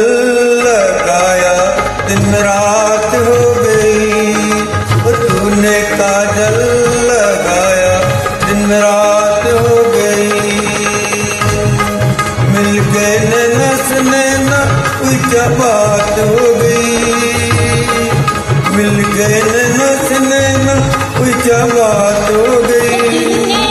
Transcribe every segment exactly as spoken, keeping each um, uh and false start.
लगाया दिन रात हो गई, तूने काजल लगाया दिन रात हो गई। मिल गए नैना से नैना कोई क्या बात हो गई, मिल गए नैना से नैना कोई क्या बात हो गई।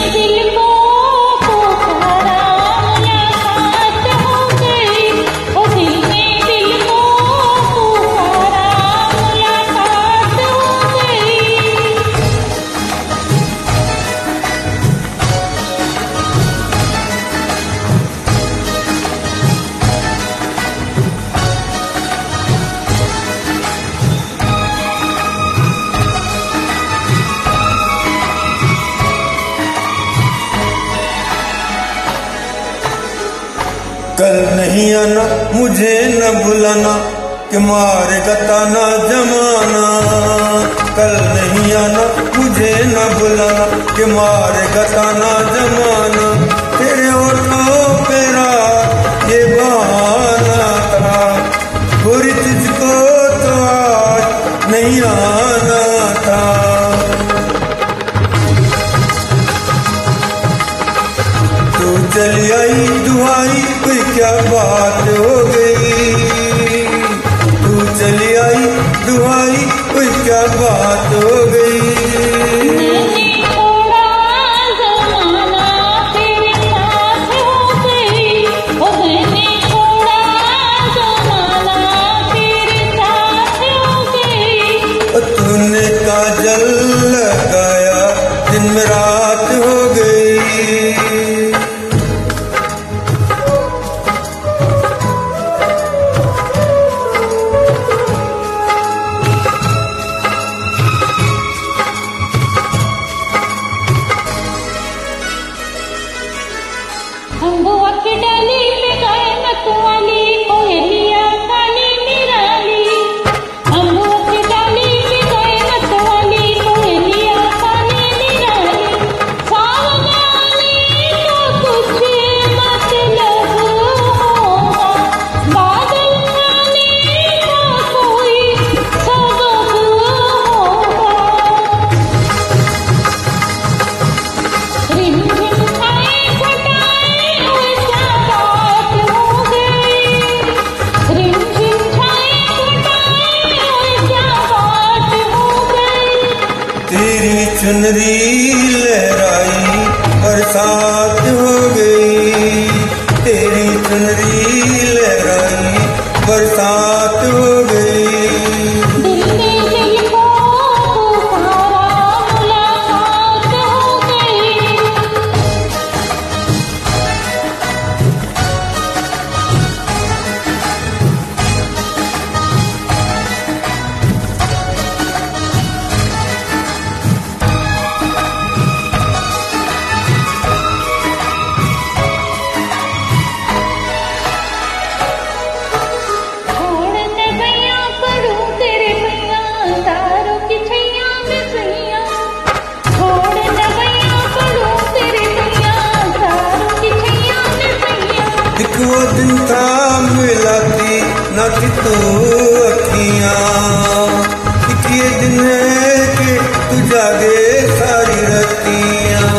कल नहीं आना मुझे न बुलाना कि मारेगा ताना जमाना, कल नहीं आना मुझे न बुलाना कि मारेगा ताना जमाना। तेरे होठों पे रात ये बहाना था, गोरी तुझको तो आज नहीं आना था। तू चली आई दुआई कोई क्या बात हो गई, तू चली आई दुआई कोई क्या बात हो गई। तूने काजल लगाया दिन रात हो गई। अम्बुआ की डाली पे गाय मतवाली कोयलिया काली निराली, अम्बुआ की डाली पे गाय मतवाली कोयलिया काली निराली। सावधानी तो कुछ मतलब होगा, बादल आने का कोई सबब होगा। रिम झिम आए घटाए क्या बात हो गई, रिम झिम छाए घटाए क्या बात हो गई। तेरी चुनरी लहराई बरसात हो गई, तेरी चुनरी लहराई बरसात हो गई। दिल ने दिल को पुकारा मुलाकात हो गई। छोड़ न गया करूं तेरे भैया तारों की छैया में सैया, छोड़ न गया करूं तेरे भैया तारों की छैया में सैया। एक वो दिन था मिलाती न कि तू अखियां, एक ये दिन है कि तू जागे सारी रतियां।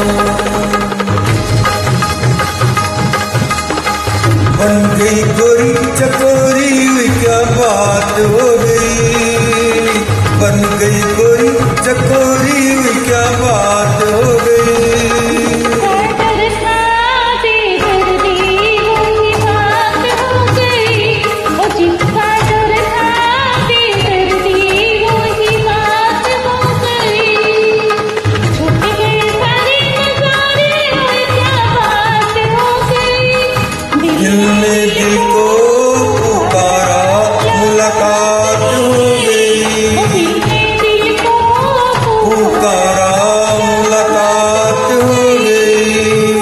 बन गई गोरी चकोरी हुई क्या बात हो गई, बन गई गोरी चकोरी हुई क्या बात हो गई। काटर खाते दर्दी वही बात हो गई, ओ जिसका डर खाते दर्दी वही बात हो गई। छूट गए सारे नजारे और क्या बात हो गई। दिल ने दिल को पुकारा मुलाकात हो गई, दिल ने दिल को पुकारा मुलाकात हो गई।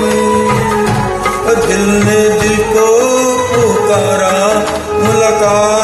दिल ने दिल को पुकारा मुलाकात